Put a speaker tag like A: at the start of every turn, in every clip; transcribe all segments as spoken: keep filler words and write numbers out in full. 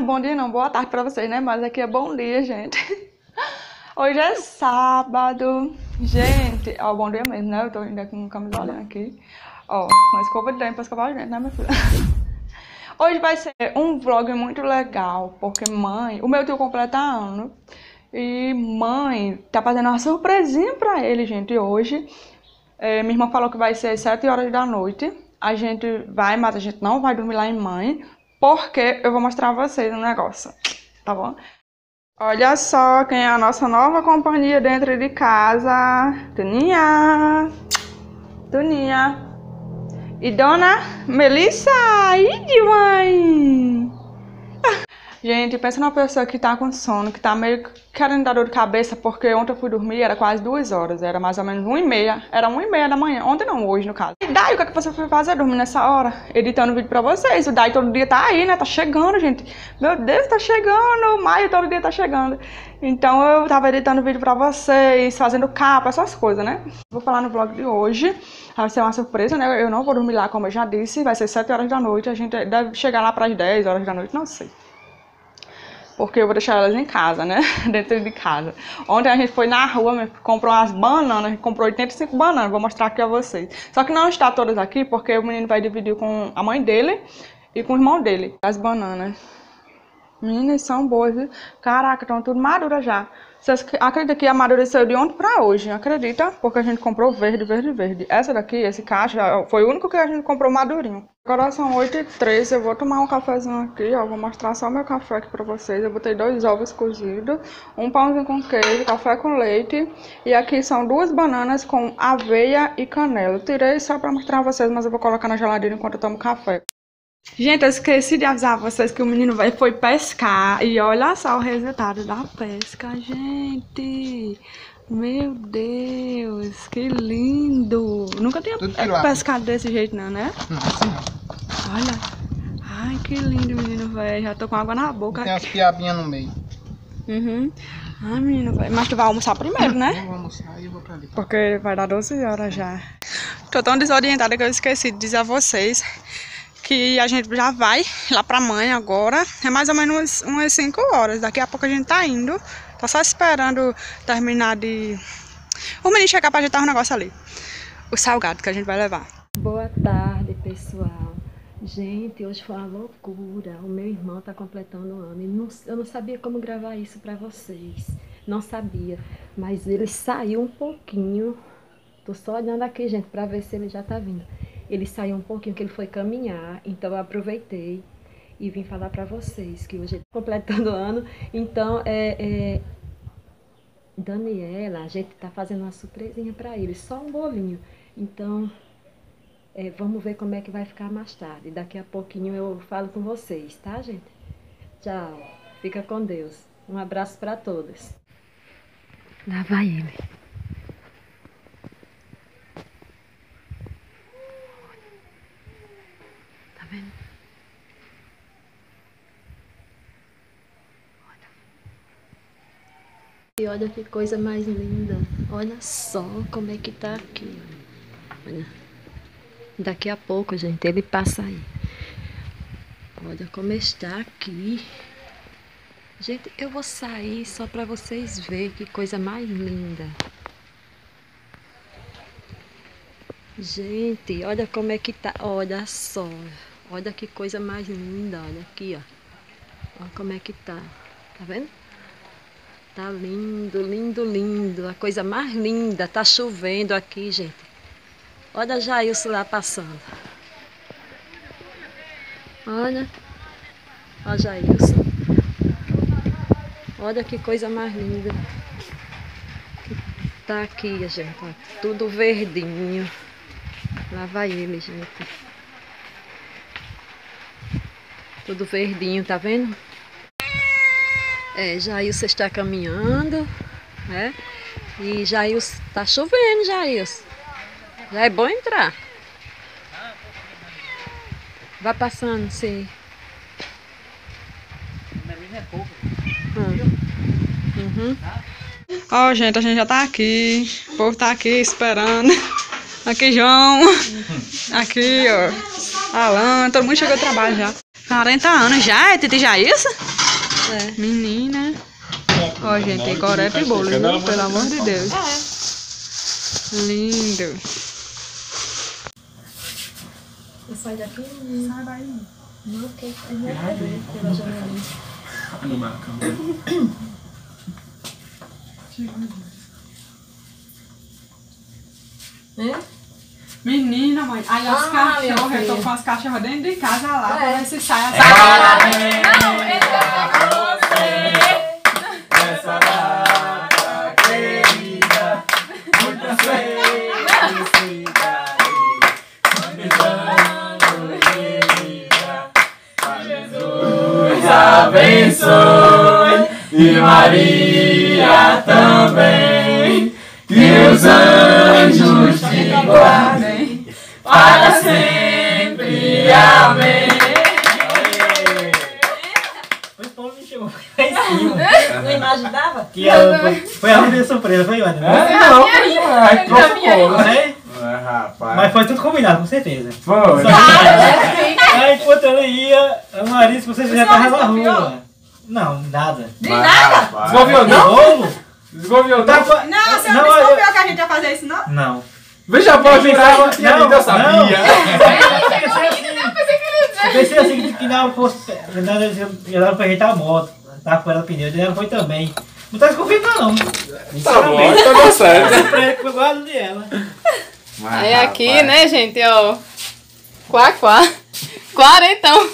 A: bom dia não, boa tarde pra vocês, né? Mas aqui é bom dia, gente. Hoje é sábado. Gente, ó, bom dia mesmo, né? Eu tô ainda com camisolinha aqui. Ó, uma escova de dente pra escovar os dentes, né, minha filha? Hoje vai ser um vlog muito legal, porque mãe... O meu tio completa ano. E mãe tá fazendo uma surpresinha pra ele, gente, hoje. É, minha irmã falou que vai ser às sete horas da noite. A gente vai, mas a gente não vai dormir lá em mãe, porque eu vou mostrar a vocês um negócio, tá bom? Olha só quem é a nossa nova companhia dentro de casa. Tuninha! Tuninha! E dona Melissa! Ide, mãe! Gente, pensa numa pessoa que tá com sono, que tá meio querendo dar dor de cabeça, porque ontem eu fui dormir, era quase duas horas, era mais ou menos uma e meia, era uma e meia da manhã, ontem não, hoje no caso. E daí, o que é que você foi fazer dormir nessa hora? Editando vídeo pra vocês, o Dai todo dia tá aí, né, tá chegando, gente. Meu Deus, tá chegando, maio todo dia tá chegando. Então eu tava editando vídeo pra vocês, fazendo capa, essas coisas, né. Vou falar no vlog de hoje, vai ser uma surpresa, né, eu não vou dormir lá, como eu já disse, vai ser sete horas da noite, a gente deve chegar lá pras dez horas da noite, não sei. Porque eu vou deixar elas em casa, né? Dentro de casa. Ontem a gente foi na rua, comprou umas bananas, a gente comprou oitenta e cinco bananas, vou mostrar aqui a vocês. Só que não está todas aqui, porque o menino vai dividir com a mãe dele e com o irmão dele. As bananas. Meninas, são boas, viu? Caraca, estão tudo maduras já. Vocês acreditam que amadureceu de ontem pra hoje? Acredita? Porque a gente comprou verde, verde, verde. Essa daqui, esse caixa, foi o único que a gente comprou madurinho. Agora são oito e treze, eu vou tomar um cafezinho aqui, ó. Vou mostrar só o meu café aqui pra vocês. Eu botei dois ovos cozidos, um pãozinho com queijo, café com leite. E aqui são duas bananas com aveia e canela. Eu tirei só pra mostrar a vocês, mas eu vou colocar na geladeira enquanto eu tomo café. Gente, eu esqueci de avisar vocês que o menino vai, foi pescar. E olha só o resultado da pesca, gente. Meu Deus, que lindo. Nunca tinha pescado desse jeito não, né? Não. Olha. Ai, que lindo, menino, velho. Já tô com água na boca.
B: Tem as piabinhas no meio.
A: Uhum. Ai, menino, velho. Mas tu vai almoçar primeiro, né?
B: Eu vou almoçar e eu vou pra ali.
A: Porque vai dar doze horas já. Tô tão desorientada que eu esqueci de dizer a vocês que a gente já vai lá pra mãe agora. É mais ou menos umas cinco horas. Daqui a pouco a gente tá indo. Tá só esperando terminar de... O menino chegar pra ajeitar um negócio ali. O salgado que a gente vai levar.
C: Boa tarde, pessoal. Gente, hoje foi uma loucura. O meu irmão tá completando um ano. E não, eu não sabia como gravar isso pra vocês. Não sabia. Mas ele saiu um pouquinho. Tô só olhando aqui, gente, pra ver se ele já tá vindo. Ele saiu um pouquinho, que ele foi caminhar, então eu aproveitei e vim falar pra vocês que hoje ele tá completando o ano. Então, é, é, Daniela, a gente tá fazendo uma surpresinha pra ele, só um bolinho. Então, é, vamos ver como é que vai ficar mais tarde. Daqui a pouquinho eu falo com vocês, tá, gente? Tchau, fica com Deus. Um abraço pra todos. Lá vai ele. E olha que coisa mais linda. Olha só como é que tá aqui. Olha. Daqui a pouco, gente, ele passa aí. Olha como está aqui. Gente, eu vou sair só para vocês verem que coisa mais linda. Gente, olha como é que tá. Olha só. Olha que coisa mais linda. Olha aqui, ó. Olha como é que tá. Tá vendo? Tá lindo, lindo, lindo. A coisa mais linda. Tá chovendo aqui, gente. Olha a Jailson lá passando. Olha. Olha a Jailson. Olha que coisa mais linda. Tá aqui, gente. Ó, tudo verdinho. Lá vai ele, gente. Tudo verdinho, tá vendo? É, Jailson está caminhando, né? E Jailson tá chovendo, Jailson. Já é bom entrar. Vai passando, sim. Hum. Uhum.
A: Ó, gente, a gente já tá aqui. O povo tá aqui esperando. Aqui, João. Aqui, ó. Alan, todo mundo chegou do trabalho já. quarenta anos já, é Titi Jailson?
C: É.
A: Menina. Ó, gente, tem gorete e bolo, viu? Pelo amor de Deus.
C: É.
A: Lindo.
C: Eu saio daqui e sai daí. Não, porque é minha T V pela janelinha.
D: No marcão.
C: É?
A: Menina, mãe. Aí as
C: Ah,
A: cachorras,
C: minha
A: eu tô
C: filha.
A: com as cachorras dentro de casa lá,
C: É.
A: pra ver se sai as
D: Parabéns
A: a
D: nessa data querida, muita felicidade, muitos anos de vida, pra Jesus abençoe e Maria também, que os anjos te guardem para sempre, amém.
E: O Paulo me chamou lá em cima.
C: Não imaginava?
E: Que ela foi, foi a primeira surpresa, foi, Ivana?
D: Não, ai, trouxe o bolo.
E: Você?
D: Ah, rapaz.
E: Mas foi tudo combinado, com certeza.
D: Foi.
E: Aí enquanto ela ia, a Marisa, você já tava na rua. Não, nada.
C: De nada?
D: Desconfiou não?
E: Bolo?
D: Desconfiou
E: Tá,
D: não?
E: fa-
A: Não, você
E: não,
A: não
E: eu-
A: desconfiou que a gente ia fazer isso, não?
E: Não.
D: Veja, pode jurar, eu tinha
E: Não,
D: lido, eu sabia.
E: não. Eu pensei assim que não fosse. Nada, ia dar pra ajeitar a moto. Tava fora do pneu, ela foi também. Não tá desconfiando, não.
D: Tá bom, então deu certo.
E: Eu guardo dela.
F: Aí aqui, né, gente, ó. Quá, quá. Quarentão.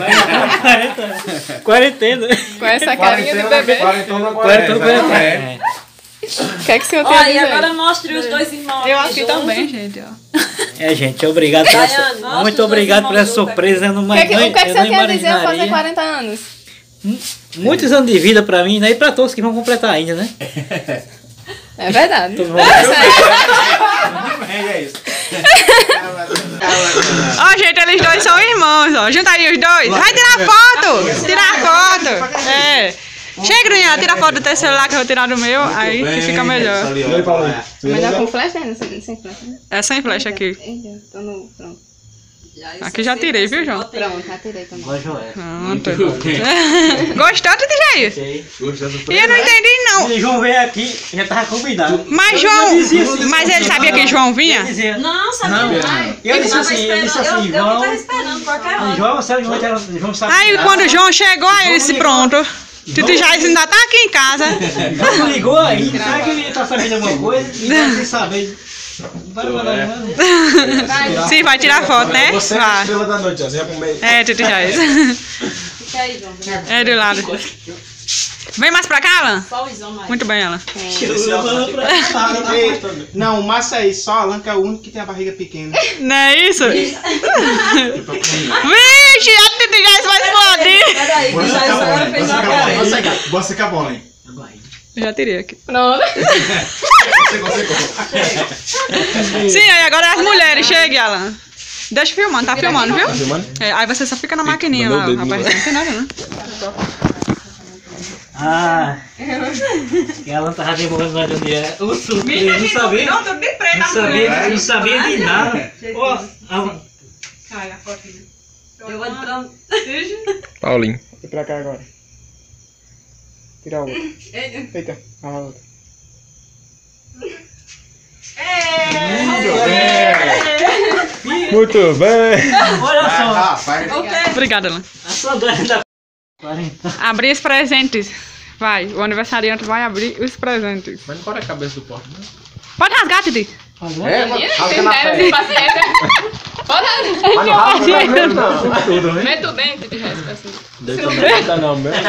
E: Quarentena.
F: Com essa carinha de bebê.
D: Quarentona,
E: Quarentena.
D: quarentena.
E: É.
F: O que é que o senhor tem a
C: Olha, e
F: dizer?
C: agora mostre os dois irmãos.
A: Eu
C: aqui
A: aqui
C: juntos.
A: também, gente, ó.
E: É, gente, obrigado por essa,
C: Daiane, mostra
E: muito
C: os dois
E: obrigado por
C: irmãos
E: essa
C: juntos
E: surpresa. Eu não,
F: O que é que, o que, é que
E: eu
F: o
E: não
F: senhor tem a dizer a fazer
E: imaginaria.
F: quarenta anos?
E: Muitos anos de vida pra mim, né? E pra todos que vão completar ainda, né?
F: É verdade.
E: Todo mundo.
D: É isso.
A: Ó, gente, eles dois são irmãos, ó. Junta aí os dois. Vai tirar foto! Tirar foto! É. Chega, Grunhão, tira a foto do teu celular que eu vou tirar do meu, aí que fica melhor.
F: Melhor com flecha, né? Sem, sem flecha, né?
A: É sem flecha aqui.
F: Eita, tô no... Pronto.
A: Aqui já tirei, viu, João?
F: Pronto, já tirei também.
E: Igual a Joé.
A: Pronto. Gostou, tu Jair?
E: Sei.
A: E eu não entendi, não.
E: E João veio aqui, já tava combinado.
A: Mas João, mas ele sabia que João vinha?
E: Eu dizia,
C: Não, sabia
E: Não,
C: não.
E: eu disse
C: tava
E: assim, eu disse
C: esperando,
E: assim,
C: eu, eu que
E: João.
C: tava esperando qualquer hora.
E: João, você João, era- João sabe.
A: Aí quando o João chegou, aí ele disse, pronto. Titi Jair ainda tá aqui em casa.
E: João ligou aí, será que ele ia estar sabendo alguma coisa? E não sem saber. Vai mandar nada.
A: Sim, vai tirar foto, né?
D: Você é a
A: Vai.
D: estrela da noite, assim, é pro meio.
A: É, Titi Jair.
C: Fica aí, João.
A: É do lado. Vem mais pra cá, Alan.
C: Só o Izão mais.
A: Muito bem, Alan.
B: Ei, não, o massa é isso, só Alan que é o único que tem a barriga pequena.
A: Não é isso? Vixe, a Titi Jair vai explodir.
C: Peraí, que já isso agora fez uma cara.
B: Você que é bom, hein?
A: Já tirei aqui.
F: Pronto.
B: Você consegue.
A: Sim, aí agora as mulheres. Chegue, Alan. Deixa filmando, tá filmando, viu?
D: filmando?
A: É, aí você só fica na maquininha lá,
D: Mandou o
A: rapaz.
D: dedo
A: Não tem nada, não.
E: Ah, e ela tava demorando mais um dia. O surpresa, não sabia.
A: Não, tudo de preto,
E: Não sabia, não sabia de nada. Ó, a-
A: Cai a fotinha.
C: Eu vou entrando.
D: Paulinho.
B: E pra cá agora. Tira a outra. Eita, a outra.
D: Muito bem.
E: olha só,
B: Rapaz.
A: Obrigada, Alan.
E: a sua dona da quarenta.
A: Abrir os presentes. Vai, o aniversariante vai abrir os presentes.
D: Mas não corta a cabeça do porco, não?
A: Pode rasgar, Titi.
D: É,
F: Menina,
D: rasga
F: tem
D: na
F: tempo de
D: pele.
F: paciência. Pode
D: Mas não rasga na pele, não. Tudo, né?
F: mete o dente de resto, assim.
D: Deita não, meu.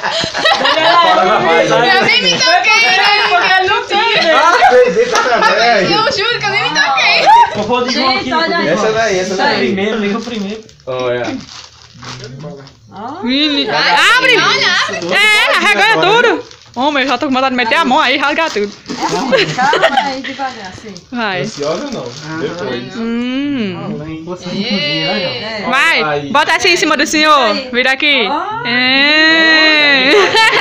F: Eu nem me toquei, né? Porque eu não tinha.
D: Ah, deita também.
F: Eu juro que eu nem me toquei.
E: Eu vou de João aqui.
C: Gente, olha aí.
D: Essa daí, essa daí.
E: Primeiro, liga o primeiro.
D: Olha.
A: Mini. Abre! É, arreganha tudo. Homem, eu já tô com vontade de meter a mão aí e rasgar tudo.
C: Calma aí, devagar, assim.
A: Vai.
D: Ansiosa ou não? Depois.
A: Hum.
E: Você não podia, né, João?
A: Vai,
D: Aí.
A: bota assim em cima do senhor. Vira aqui. É.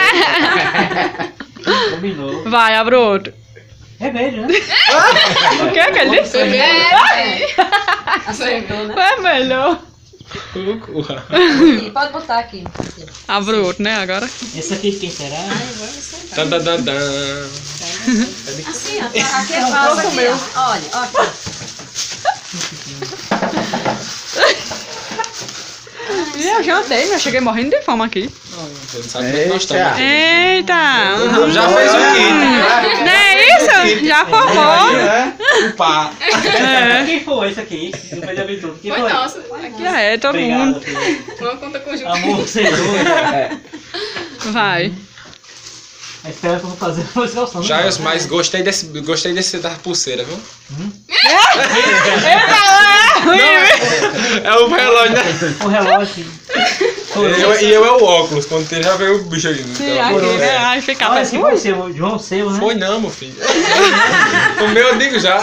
E: Combinou.
A: Vai, abre o outro.
E: É beijo, né?
A: O que é que ele disse?
F: É,
C: Acertou, né?
A: É melhor.
C: Aqui, pode botar aqui.
A: Abre o outro, né, agora?
E: Esse aqui de quem será?
D: Dan, dan, dan, dan.
C: Assim, ó. Aqui é fácil. Aqui, ó. Olha, ó. Aqui.
A: E eu jantei, né? Cheguei morrendo de fome aqui.
D: Você não sabe como é que nós estamos aqui.
A: Eita!
D: Já fez o quê?
A: Não é isso? Já formou.
D: O pá.
A: É.
E: Quem foi esse aqui? Não foi de aventura. Quem
F: Foi
E: foi?
F: nossa. Aqui.
A: Já é, todo
E: Obrigado,
A: mundo.
E: filho.
F: Uma conta conjunta.
E: Amor, vocês dois.
A: Vai.
E: A espera que eu vou fazer foi calção.
D: Jair, mas gostei desse, gostei desse da pulseira, viu? É o relógio, né?
E: O relógio.
D: Eu- E eu é o óculos, quando tem já veio o bicho aí.
A: Sim,
D: Então,
A: aqui, né? Aí fica
E: Olha, esse
A: assim.
E: foi seu, João seu, né?
D: Foi não, meu filho. O meu eu digo já.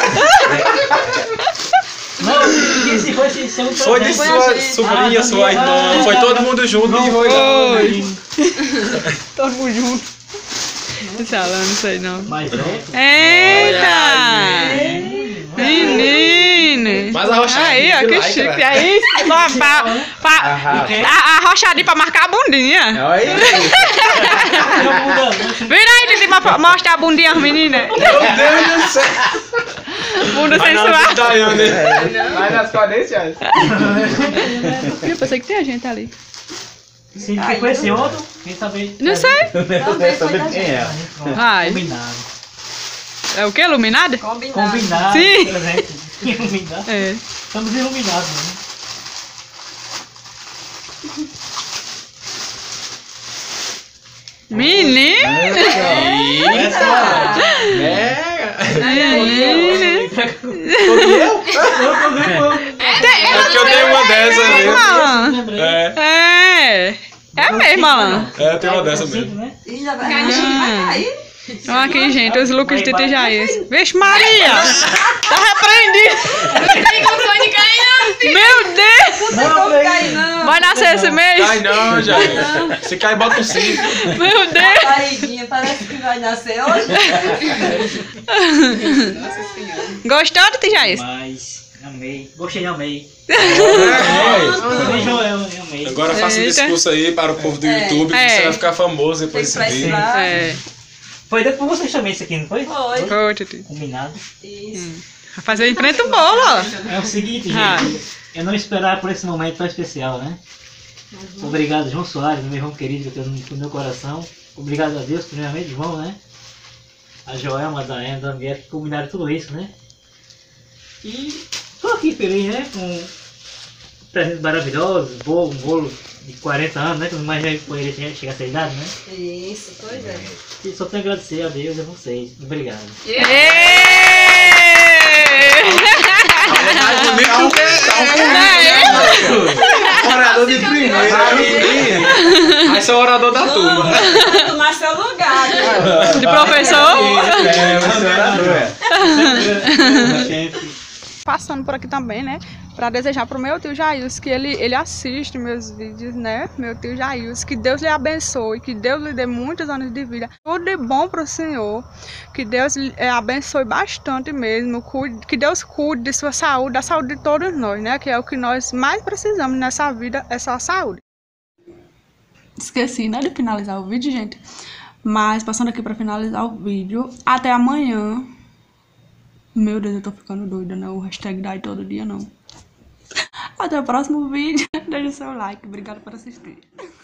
E: Não, esse foi esse seu.
D: Foi de
A: Foi
D: sua
A: a gente.
D: sobrinha,
E: Ah,
D: sua
E: ah,
D: irmã.
E: ah,
D: Foi
E: tá.
D: todo mundo junto e foi.
A: Foi. Todo mundo junto. Salão, não sei não.
E: Mas é.
A: Eita! Menino!
D: Mas arrochadinho
A: Aí, ó,
D: de
A: que
D: lycra.
A: chique. Aí, pra, pra, pra, a, arrochadinho pra marcar a bundinha.
B: Olha aí.
E: Não muda, não.
A: Vira aí, Didi, pra mostrar a bundinha às meninas.
D: Meu Deus do céu.
A: Bunda
D: Vai na hora
A: sensual.
D: do Daiane.
B: Vai nas cadências.
A: Eu pensei que tinha gente ali.
E: Sim, quem foi esse outro? Quem sabe?
A: Não sei.
B: Quer saber quem é?
A: Vai.
E: Combinado.
A: É o que? Iluminado?
C: Combinado.
E: Combinado.
A: Sim.
E: Presente. Iluminado.
A: É.
E: Estamos iluminados, né?
A: Menino!
E: Essa
A: Menino!
D: É porque eu tenho uma dessa mesmo.
A: Malan.
D: É,
A: É. É mesmo, Malan.
D: é, eu tenho uma dessa mesmo.
E: né?
C: Ih, já vai, vai cair.
A: Olha aqui, gente, os looks de Titi Jair. Vixe, Maria! Tá repreendido!
F: Não tem condições de cair, não.
A: Meu Deus!
E: Não,
C: Não
E: não,
C: cai, não.
A: Vai nascer esse mês?
D: Cai não, Jair. Se cai, bota um cinco.
A: Meu Deus!
C: Barriguinha, parece que vai nascer hoje.
F: Nossa senhora.
A: Gostou de Titi Jair?
E: Mas, amei. Gostei, amei.
D: É.
E: Também Joel, eu amei.
D: Agora faça um
A: Eita.
D: discurso aí para o povo do
C: É.
D: YouTube que
A: É.
D: você vai ficar famoso depois
C: Tem
D: desse
C: que
D: vídeo.
C: precisar.
A: É.
E: Foi dentro por vocês também isso aqui, não foi?
C: Foi.
A: Ô, Titi.
E: Combinado.
C: Isso.
A: Vai fazer em frente ao bolo, ó.
E: É o seguinte,
A: Ah.
E: gente. Eu não esperava por esse momento tão especial, né? Obrigado, João Soares, meu irmão querido que eu tenho no meu coração. Obrigado a Deus, primeiramente, João, né? A Joelma, a Daiane, a Daniela, que combinaram tudo isso, né? E tô aqui feliz, né? Com presentes maravilhosos, bolo, um bolo de quarenta anos, né? Que eu não imaginei que poderia chegar a essa idade, né?
C: Isso, pois é.
E: E só tenho a agradecer a Deus e a vocês. Obrigado.
B: Morador de primeira.
D: Aí sou orador da turma.
C: Tomar seu lugar. Né?
A: De professor?
B: É, você é orador.
E: Chefe.
A: Passando por aqui também, né? Pra desejar pro meu tio Jails que ele, ele assiste meus vídeos, né? Meu tio Jails, que Deus lhe abençoe, que Deus lhe dê muitos anos de vida. Tudo de bom pro senhor, que Deus lhe é, abençoe bastante mesmo, cuide, que Deus cuide de sua saúde, da saúde de todos nós, né? Que é o que nós mais precisamos nessa vida, é só a saúde. Esqueci, né, de finalizar o vídeo, gente. Mas passando aqui pra finalizar o vídeo, até amanhã. Meu Deus, eu tô ficando doida, né? O hashtag dai todo dia, não. Até o próximo vídeo. Deixa o seu like. Obrigada por assistir.